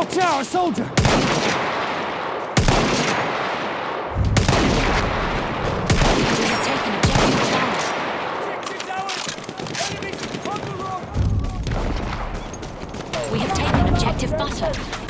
Watch out, a soldier! We have taken objective Charlie. Objectives ours! Enemies on the run! We have taken objective Butter.